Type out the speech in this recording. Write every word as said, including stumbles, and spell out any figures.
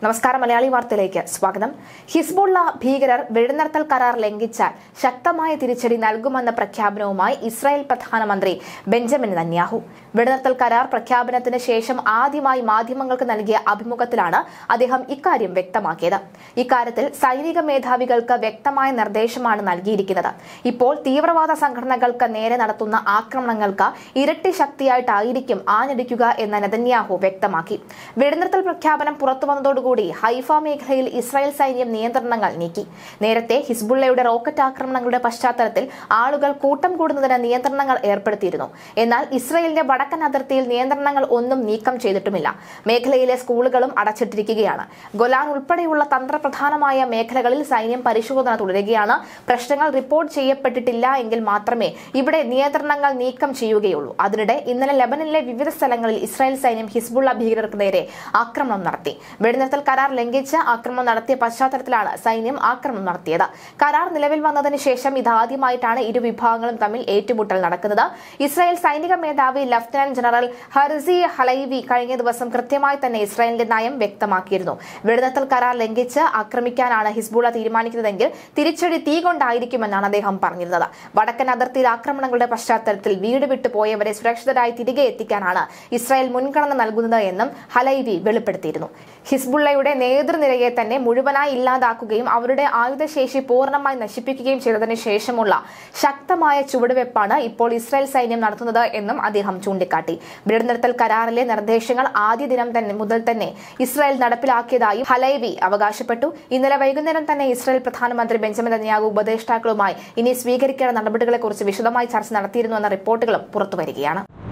നമസ്കാരം. മലയാളി വാർത്തയിലേക്ക് സ്വാഗതം. ഹിസ്ബുള്ള ഭീകരർ വെടിനിർത്തൽ കരാർ ലംഘിച്ചാൽ ശക്തമായ തിരിച്ചടി നൽകുമെന്ന പ്രഖ്യാപനവുമായി ഇസ്രായേൽ പ്രധാനമന്ത്രി ബെഞ്ചമിൻ നെതന്യാഹു. വെടിനിർത്തൽ കരാർ പ്രഖ്യാപനത്തിന് ശേഷം ആദ്യമായി മാധ്യമങ്ങൾക്ക് നൽകിയ അഭിമുഖത്തിലാണ് അദ്ദേഹം ഇക്കാര്യം വ്യക്തമാക്കിയത്. ഇക്കാര്യത്തിൽ സൈനിക മേധാവികൾക്ക് വ്യക്തമായ നിർദ്ദേശമാണ് നൽകിയിരിക്കുന്നത്. ഇപ്പോൾ തീവ്രവാദ സംഘടനകൾക്ക് നേരെ നടത്തുന്ന ആക്രമണങ്ങൾക്ക് ഇരട്ടി ശക്തിയായിട്ടായിരിക്കും ആഞ്ഞടിക്കുക എന്ന് നെതന്യാഹു വ്യക്തമാക്കി. വെടിനിർത്തൽ പ്രഖ്യാപനം പുറത്തുവന്നതോടുകൂടി ഹൈഫ മേഖലയിൽ ഇസ്രായേൽ സൈന്യം നിയന്ത്രണങ്ങൾ നീക്കി. നേരത്തെ ഹിസ്ബുള്ളയുടെ റോക്കറ്റ് ആക്രമണങ്ങളുടെ പശ്ചാത്തലത്തിൽ ആളുകൾ കൂട്ടം കൂടുന്നതിന് നിയന്ത്രണങ്ങൾ ഏർപ്പെടുത്തിയിരുന്നു. എന്നാൽ ഇസ്രായേലിന്റെ വടക്കൻ അതിർത്തിയിൽ നിയന്ത്രണങ്ങൾ ഒന്നും നീക്കം ചെയ്തിട്ടുമില്ല. മേഖലയിലെ സ്കൂളുകളും അടച്ചിട്ടിരിക്കുകയാണ്. ഗൊലാൻ ഉൾപ്പെടെയുള്ള തന്ത്രപ്രധാനമായ മേഖലകളിൽ സൈന്യം പരിശോധന തുടരുകയാണ്. പ്രശ്നങ്ങൾ റിപ്പോർട്ട് ചെയ്യപ്പെട്ടിട്ടില്ല എങ്കിൽ മാത്രമേ ഇവിടെ നിയന്ത്രണങ്ങൾ നീക്കം ചെയ്യുകയുള്ളൂ. അതിനിടെ ഇന്നലെ ലെബനനിലെ വിവിധ സ്ഥലങ്ങളിൽ ഇസ്രായേൽ സൈന്യം ഹിസ്ബുള്ള ഭീകരർക്ക് നേരെ ആക്രമണം നടത്തി. വെടിനിർത്തൽ കരാർ ലംഘിച്ച് ആക്രമണം നടത്തിയ പശ്ചാത്തലത്തിലാണ് സൈന്യം ആക്രമണം നടത്തിയത്. കരാർ നിലവിൽ വന്നതിന് ശേഷം ഇതാദ്യമായിട്ടാണ് ഇരു വിഭാഗങ്ങളും തമ്മിൽ ഏറ്റുമുട്ടൽ നടക്കുന്നത്. ഇസ്രായേൽ സൈനിക മേധാവി ലഫ്റ്റനന്റ് ജനറൽ ഹർസി ഹലൈവി കഴിഞ്ഞ ദിവസം കൃത്യമായി തന്നെ ഇസ്രായേലിന്റെ നയം വ്യക്തമാക്കിയിരുന്നു. വെടിനിർത്തൽ കരാർ ലംഘിച്ച് ആക്രമിക്കാനാണ് ഹിസ്ബുള്ള തീരുമാനിക്കുന്നതെങ്കിൽ തിരിച്ചടി തീ കൊണ്ടായിരിക്കുമെന്നാണ് അദ്ദേഹം പറഞ്ഞിരുന്നത്. വടക്കൻ അതിർത്തിയിൽ ആക്രമണങ്ങളുടെ പശ്ചാത്തലത്തിൽ വീട് വിട്ടു പോയവരെ സുരക്ഷിതരായി തിരികെ എത്തിക്കാനാണ് ഇസ്രായേൽ മുൻഗണന നൽകുന്നത് എന്നും ഹലൈവി വെളിപ്പെടുത്തിയിരുന്നു. ഹിസ്ബുള്ളയുടെ നേതൃനിരയെ തന്നെ മുഴുവനായി ഇല്ലാതാക്കുകയും അവരുടെ ആയുധശേഷി പൂർണ്ണമായി നശിപ്പിക്കുകയും ചെയ്തതിനു ശേഷമുള്ള ശക്തമായ ചുവടുവെപ്പാണ് ഇപ്പോൾ ഇസ്രായേൽ സൈന്യം നടത്തുന്നത് എന്നും അദ്ദേഹം ചൂണ്ടിക്കാട്ടി. വെടിനിർത്തൽ കരാറിലെ നിർദ്ദേശങ്ങൾ ആദ്യ ദിനം തന്നെ മുതൽ തന്നെ ഇസ്രായേൽ നടപ്പിലാക്കിയതായും ഹലൈവി അവകാശപ്പെട്ടു. ഇന്നലെ വൈകുന്നേരം തന്നെ ഇസ്രായേൽ പ്രധാനമന്ത്രി ബെഞ്ചമിൻ നെതന്യാഹു ഉപദേഷ്ടാക്കളുമായി ഇനി സ്വീകരിക്കേണ്ട നടപടികളെക്കുറിച്ച് വിശദമായി ചർച്ച നടത്തിയിരുന്നു എന്ന റിപ്പോർട്ടുകളും പുറത്തുവരികയാണ്.